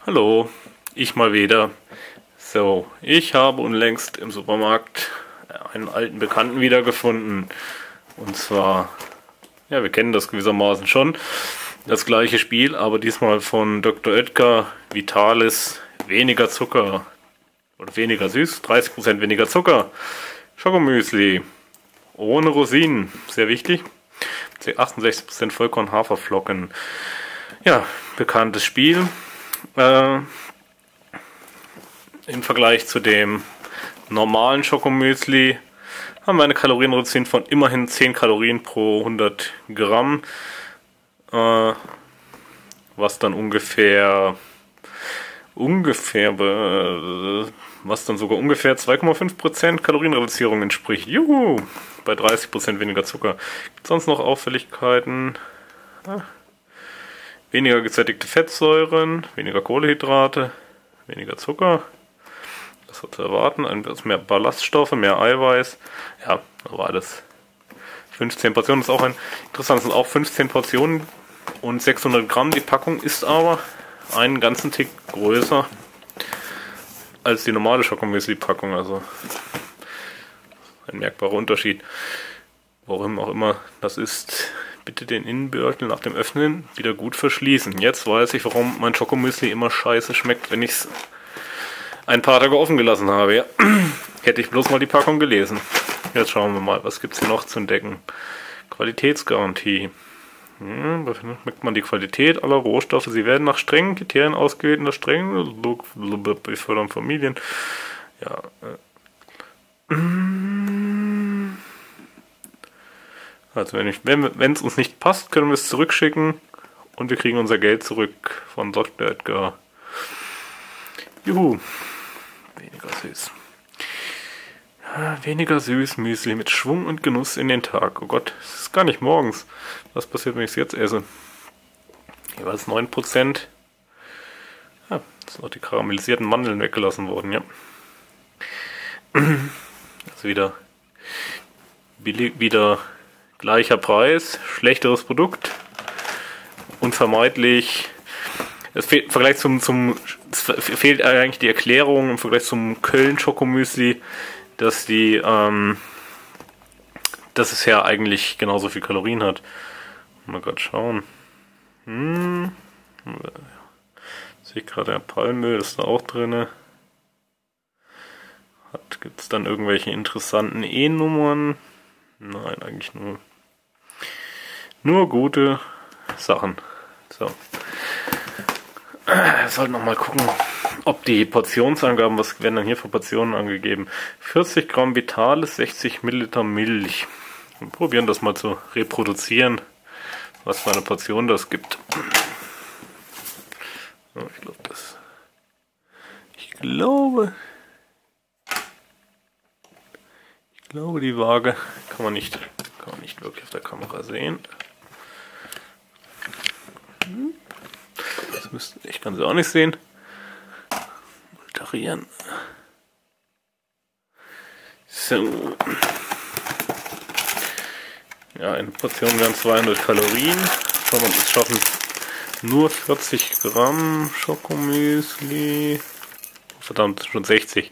Hallo, ich mal wieder. So, ich habe unlängst im Supermarkt einen alten Bekannten wiedergefunden. Und zwar, ja, wir kennen das gewissermaßen schon. Das gleiche Spiel, aber diesmal von Dr. Oetker, Vitalis, weniger Zucker. Oder weniger süß, 30% weniger Zucker. Schokomüsli. Ohne Rosinen, sehr wichtig. 68% Vollkorn Haferflocken. Ja, bekanntes Spiel. Im Vergleich zu dem normalen Schokomüsli haben wir eine Kalorienreduktion von immerhin 10 Kalorien pro 100 Gramm, was dann sogar ungefähr 2,5% Kalorienreduzierung entspricht. Juhu! Bei 30% weniger Zucker. Gibt es sonst noch Auffälligkeiten? Weniger gesättigte Fettsäuren, weniger Kohlenhydrate, weniger Zucker. Das war zu erwarten. Etwas mehr Ballaststoffe, mehr Eiweiß. Ja, aber alles. 15 Portionen ist auch interessant. Es sind auch 15 Portionen und 600 Gramm. Die Packung ist aber einen ganzen Tick größer als die normale Schokomüsli-Packung. Also ein merkbarer Unterschied. Warum auch immer das ist. Bitte den Innenbeutel nach dem Öffnen wieder gut verschließen. Jetzt weiß ich, warum mein Schokomüsli immer scheiße schmeckt, wenn ich es ein paar Tage offen gelassen habe. Ja. Hätte ich bloß mal die Packung gelesen. Jetzt schauen wir mal, was gibt es hier noch zu entdecken. Qualitätsgarantie. Da schmeckt man die Qualität aller Rohstoffe. Sie werden nach strengen Kriterien ausgewählt, nach strengen befördern Familien. Ja. Also wenn es uns nicht passt, können wir es zurückschicken und wir kriegen unser Geld zurück von Dr. Oetker. Juhu. Weniger süß. Ja, weniger süß Müsli mit Schwung und Genuss in den Tag. Oh Gott, es ist gar nicht morgens. Was passiert, wenn ich es jetzt esse? Jeweils 9%. Ja, sind auch die karamellisierten Mandeln weggelassen worden, ja. Also wieder gleicher Preis, schlechteres Produkt, unvermeidlich. Es fehlt im Vergleich es fehlt eigentlich die Erklärung im Vergleich zum Köln Schokomüsli, dass es ja eigentlich genauso viel Kalorien hat. Mal gerade schauen. Sehe ich gerade, der Palmöl ist da auch drin. Gibt es dann irgendwelche interessanten E-Nummern? Nein, eigentlich nur gute Sachen. So. Wir sollten noch mal gucken, ob die Portionsangaben, was werden dann hier für Portionen angegeben? 40 Gramm Vitalis, 60 Milliliter Milch. Wir probieren das mal zu reproduzieren, was für eine Portion das gibt. So, ich glaube, die Waage kann man nicht wirklich auf der Kamera sehen. Ich kann sie auch nicht sehen. Tarieren. So. Ja, eine Portion wären 200 Kalorien. Kann man es schaffen? Nur 40 Gramm Schokomüsli. Verdammt, schon 60.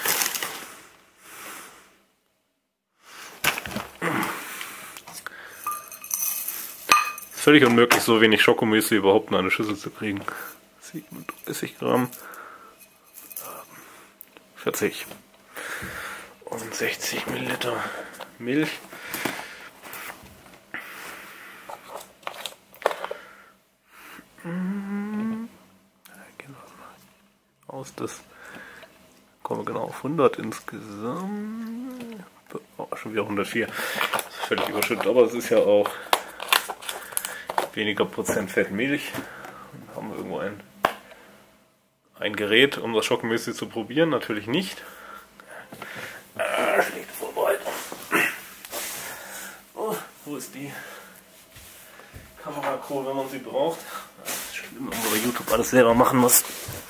Völlig unmöglich, so wenig Schokomüsli überhaupt in eine Schüssel zu kriegen. 37 Gramm, 40 und 60 Milliliter Milch. Gehen wir mal aus, das kommen wir genau auf 100 insgesamt. Oh, schon wieder 104. Das ist völlig überschüttet, aber es ist ja auch weniger Prozent Fett Milch. Dann haben wir irgendwo ein Gerät, um das Schokomüsli zu probieren. Natürlich nicht. Schlechte Vorbereitung. Oh, wo ist die Kamera-Crew, wenn man sie braucht? Das ist schlimm, wenn man bei YouTube alles selber machen muss.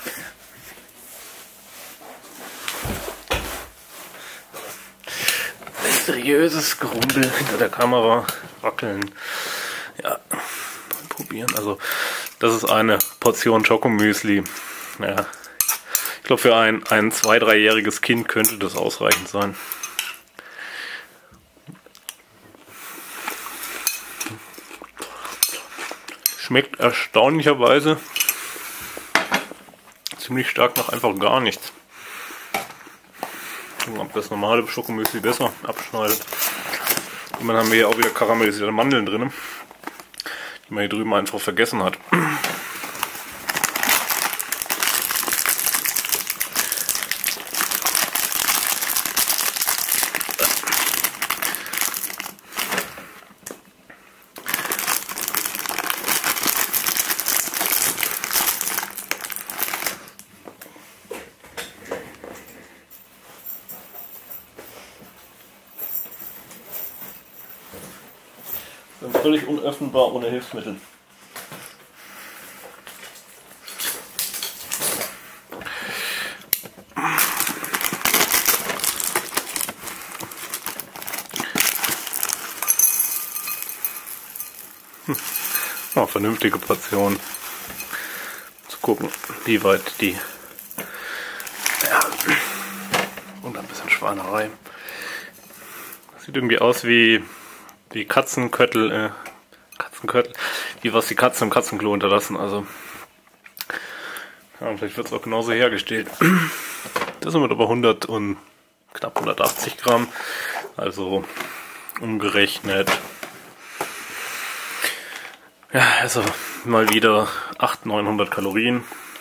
Mysteriöses Gerumpel hinter der Kamera. Wackeln. Ja. Probieren. Also das ist eine Portion Schokomüsli. naja, ich glaube für ein 2-3-jähriges Kind könnte das ausreichend sein. Schmeckt erstaunlicherweise ziemlich stark nach einfach gar nichts. Ob das normale Schokomüsli besser abschneidet. Und dann haben wir hier auch wieder karamellisierte Mandeln drin, die man hier drüben einfach vergessen hat. Völlig unöffnbar ohne Hilfsmittel. Oh, vernünftige Portion. Zu gucken, wie weit die. Ja. Und ein bisschen Schweinerei. Das sieht irgendwie aus wie Katzenköttel, wie was die Katzen im Katzenklo hinterlassen. Also, ja, vielleicht wird es auch genauso hergestellt. Das sind wir aber 100 und knapp 180 Gramm. Also umgerechnet. Ja, also mal wieder 800-900 Kalorien.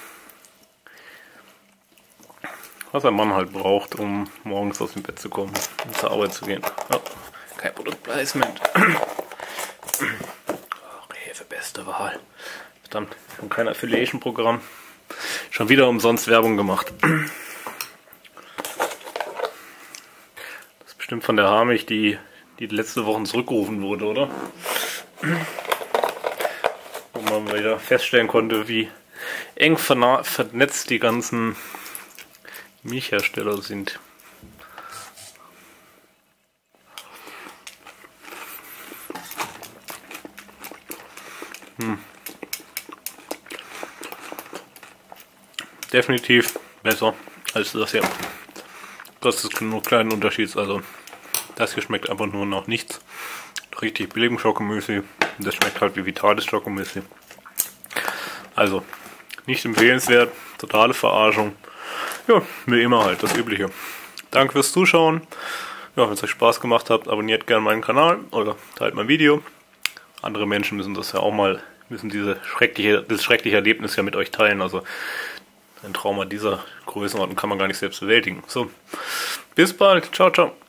Was ein Mann halt braucht, um morgens aus dem Bett zu kommen und zur Arbeit zu gehen. Oh, kein Produktplacement. Rewe, beste Wahl. Verdammt, schon kein Affiliation-Programm. Schon wieder umsonst Werbung gemacht. Das ist bestimmt von der Hamich, die letzte Woche zurückgerufen wurde, oder? Wo man wieder feststellen konnte, wie eng vernetzt die ganzen Milchhersteller sind. Definitiv besser als das hier. Das ist nur ein kleiner Unterschied. Also das hier schmeckt einfach nur noch nichts. Richtig billigem Schokomüsli. Das schmeckt halt wie vitales Schokomüsli. Also nicht empfehlenswert. Totale Verarschung. Ja, wie immer halt, das Übliche. Danke fürs Zuschauen. Ja, wenn es euch Spaß gemacht hat, abonniert gerne meinen Kanal oder teilt mein Video. Andere Menschen müssen das ja auch mal, müssen das schreckliche Erlebnis ja mit euch teilen. Also ein Trauma dieser Größenordnung kann man gar nicht selbst bewältigen. So, bis bald. Ciao, ciao.